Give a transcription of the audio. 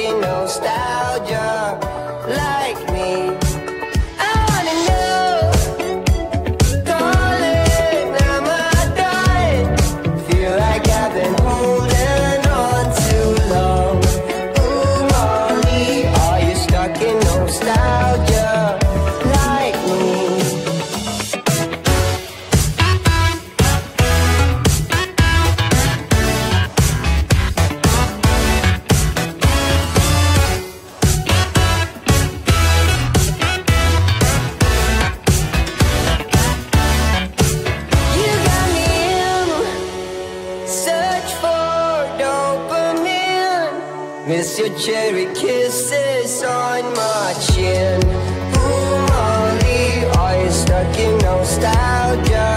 in nostalgia like me. I wanna know, darling, am I done? Feel like I've been holding on too long. Ooh, Molly, are you stuck in nostalgia like me? Miss your cherry kisses on my chin. Ooh, Molly, are you stuck in nostalgia